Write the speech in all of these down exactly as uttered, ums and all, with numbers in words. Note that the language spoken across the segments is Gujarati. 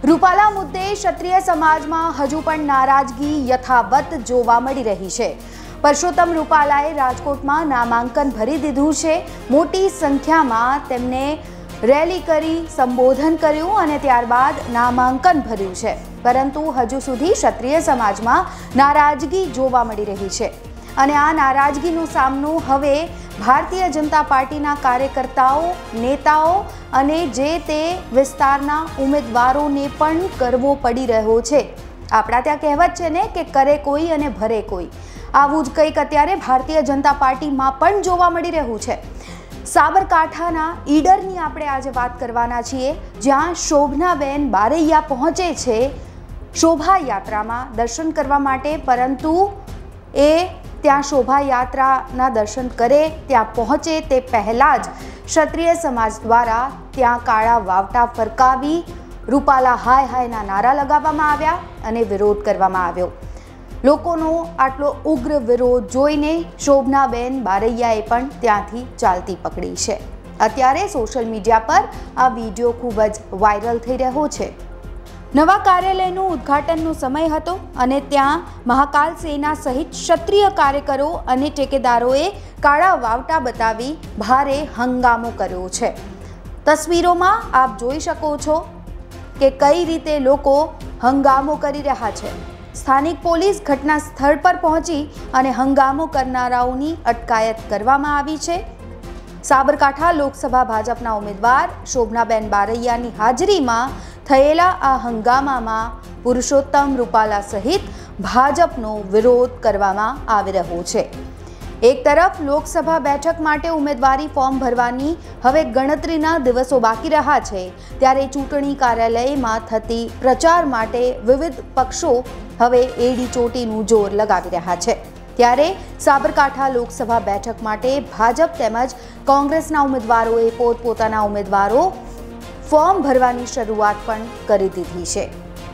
રૂપાલા મુદ્દે ક્ષત્રિય સમાજમાં હજુ પણ નારાજગી યથાવત જોવા મળી રહી છે। પરસોત્તમ રૂપાલાએ રાજકોટમાં નામાંકન ભરી દીધું છે। મોટી સંખ્યામાં તેમને રેલી કરી સંબોધન કર્યું અને ત્યારબાદ નામાંકન ભર્યું છે, પરંતુ હજુ સુધી ક્ષત્રિય સમાજમાં નારાજગી જોવા મળી રહી છે અને આ નારાજગીનો સામનો હવે ભારતીય જનતા પાર્ટીના કાર્યકર્તાઓ, નેતાઓ અને જે તે વિસ્તારના ઉમેદવારોને પણ કરવો પડી રહ્યો છે। આપણા ત્યાં કહેવત છે ને કે કરે કોઈ અને ભરે કોઈ, આવું જ કંઈક અત્યારે ભારતીય જનતા પાર્ટીમાં પણ જોવા મળી રહ્યું છે। સાબરકાંઠાના ઈડરની આપણે આજે વાત કરવાના છીએ, જ્યાં શોભનાબેન બારૈયા પહોંચે છે શોભાયાત્રામાં દર્શન કરવા માટે, પરંતુ એ ત્યાં શોભાયાત્રાના દર્શન કરે, ત્યાં પહોંચે તે પહેલાં જ ક્ષત્રિય સમાજ દ્વારા ત્યાં કાળા વાવટા ફરકાવી રૂપાલા હાય હાયના નારા લગાવવામાં આવ્યા અને વિરોધ કરવામાં આવ્યો। લોકોનો આટલો ઉગ્ર વિરોધ જોઈને શોભનાબેન બારૈયાએ પણ ત્યાંથી ચાલતી પકડી છે। અત્યારે સોશિયલ મીડિયા પર આ વિડીયો ખૂબ જ વાયરલ થઈ રહ્યો છે। નવા કાર્યાલયનું ઉદ્ઘાટનનો સમય હતો અને ત્યાં મહાકાલ સેના સહિત ક્ષત્રિય કાર્યકરો અને ટેકેદારોએ કાળા વાવટા બતાવી ભારે હંગામો કર્યો છે। તસવીરોમાં આપ જોઈ શકો છો કે કઈ રીતે લોકો હંગામો કરી રહ્યા છે। સ્થાનિક પોલીસ ઘટના સ્થળ પર પહોંચી અને હંગામો કરનારાઓની અટકાયત કરવામાં આવી છે। સાબરકાંઠા લોકસભા ભાજપના ઉમેદવાર શોભનાબેન બારૈયાની હાજરીમાં થયેલા આ હંગામામાં પુરુષોત્તમ રૂપાલા સહિત ભાજપનો વિરોધ કરવામાં આવી રહ્યો છે। એક તરફ લોકસભા બેઠક માટે ઉમેદવારી ફોર્મ ભરવાની હવે ગણતરીના દિવસો બાકી રહ્યા છે, ત્યારે ચૂંટણી કાર્યાલયમાં થતી પ્રચાર માટે વિવિધ પક્ષો હવે એડી ચોટીનું જોર લગાવી રહ્યા છે। ત્યારે સાબરકાંઠા લોકસભા બેઠક માટે ભાજપ તેમજ કોંગ્રેસના ઉમેદવારોએ પોતપોતાના ઉમેદવારો ફોર્મ ભરવાની શરૂઆત પણ કરી દીધી છે।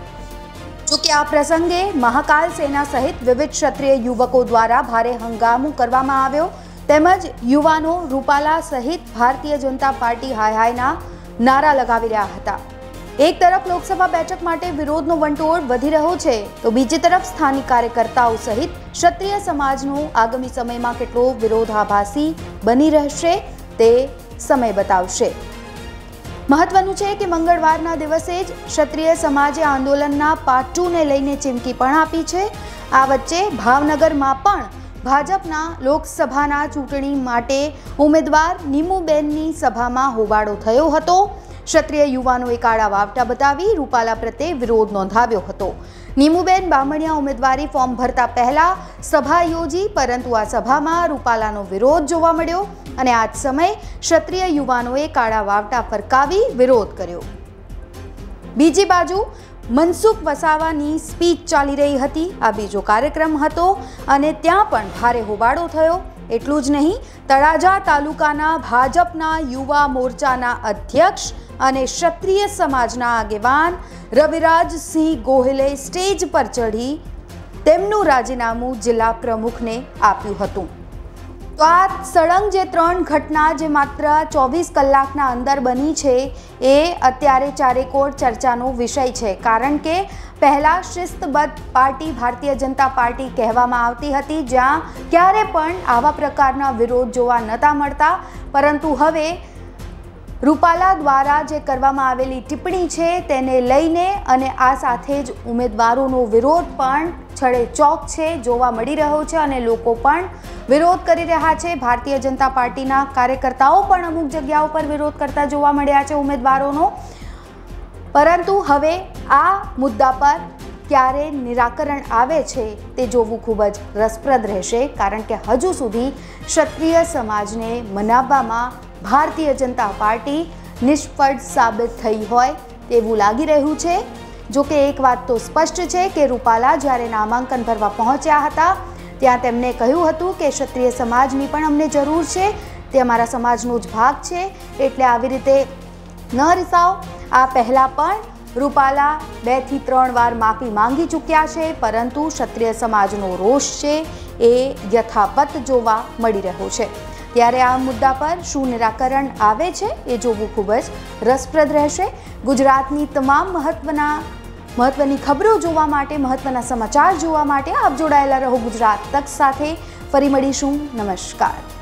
જોકે આ પ્રસંગે મહાકાલ સેના સહિત વિવિધ ક્ષત્રિય યુવકો દ્વારા ભારે હંગામો કરવામાં આવ્યો, તેમજ યુવાનો રૂપાલા સહિત ભારતીય જનતા પાર્ટી હાય હાયના નારા લગાવી રહ્યા હતા। એક તરફ લોકસભા બેઠક માટે વિરોધનો વંટોળ વધી રહ્યો છે, તો બીજી તરફ સ્થાનિક કાર્યકર્તાઓ સહિત ક્ષત્રિય સમાજનો આગામી સમયમાં કેટલો વિરોધાભાસી બની રહેશે તે સમય બતાવશે। મહત્વનું છે કે મંગળવારના દિવસે જ ક્ષત્રિય સમાજે આંદોલનના પાટુને લઈને ચીમકી પણ આપી છે। આ વચ્ચે ભાવનગરમાં પણ ભાજપના લોકસભાના ચૂંટણી માટે ઉમેદવાર નીમુબેનની સભામાં હોબાળો થયો હતો। ક્ષત્રિય યુવાનોએ કાળા વાવટા બતાવી રૂપાલા પ્રત્યે વિરોધ નોંધાવ્યો હતો। નીમુબેન બામણિયા ઉમેદવારી ફોર્મ ભરતા પહેલા સભા યોજી, પરંતુ આ સભામાં રૂપાલાનો વિરોધ જોવા મળ્યો અને આ જ સમયે ક્ષત્રિય યુવાનોએ કાળા વાવટા ફરકાવી વિરોધ કર્યો। બીજી બાજુ મનસુખ વસાવાની સ્પીચ ચાલી રહી હતી, આ બીજો કાર્યક્રમ હતો અને ત્યાં પણ ભારે હોબાળો થયો। એટલું જ નહીં, તળાજા તાલુકાના ભાજપના યુવા મોરચાના અધ્યક્ષ અને ક્ષત્રિય સમાજના આગેવાન રવિરાજસિંહ ગોહિલે સ્ટેજ પર ચઢી તેમનું રાજીનામું જિલ્લા પ્રમુખને આપ્યું હતું। તો આ સળંગ જે ત્રણ ઘટના જે માત્ર ચોવીસ કલાકના અંદર બની છે, એ અત્યારે ચારેકોર ચર્ચાનો વિષય છે, કારણ કે પહેલાં શિસ્તબદ્ધ પાર્ટી ભારતીય જનતા પાર્ટી કહેવામાં આવતી હતી, જ્યાં ક્યારે પણ આવા પ્રકારના વિરોધ જોવા નહોતા મળતા, પરંતુ હવે રૂપાલા દ્વારા જે કરવામાં આવેલી ટિપ્પણી છે તેને લઈને અને આ સાથે જ ઉમેદવારોનો વિરોધ પણ છડે ચોક છે જોવા મળી રહ્યો છે અને લોકો પણ વિરોધ કરી રહ્યા છે। ભારતીય જનતા પાર્ટીના કાર્યકર્તાઓ પણ અમુક જગ્યાઓ પર વિરોધ કરતા જોવા મળ્યા છે ઉમેદવારોનો, પરંતુ હવે આ મુદ્દા પર ક્યારે નિરાકરણ આવે છે તે જોવું ખૂબ જ રસપ્રદ રહેશે, કારણ કે હજુ સુધી ક્ષત્રિય સમાજને મનાવવામાં ભારતીય જનતા પાર્ટી નિષ્ફળ સાબિત થઈ હોય તેવું લાગી રહ્યું છે। જો કે એક વાત તો સ્પષ્ટ છે કે રૂપાલા જ્યારે નામાંકન ભરવા પહોંચ્યા હતા ત્યાં તેમણે કહ્યું હતું કે ક્ષત્રિય સમાજની પણ અમને જરૂર છે, તે અમારા સમાજનો જ ભાગ છે, એટલે આવી રીતે ન રિસાઓ। આ પહેલાં પણ રૂપાલા બે થી ત્રણ વાર માફી માંગી ચૂક્યા છે, પરંતુ ક્ષત્રિય સમાજનો રોષ છે એ યથાવત જોવા મળી રહ્યો છે। ત્યારે આ મુદ્દા પર શું નિરાકરણ આવે છે એ જોવું ખૂબ જ રસપ્રદ રહેશે। ગુજરાતની તમામ મહત્વના મહત્વની ખબરો જોવા માટે, મહત્વના સમાચાર જોવા માટે આપ જોડાયેલા રહો ગુજરાત તક સાથે। ફરી મળીશું। નમસ્કાર।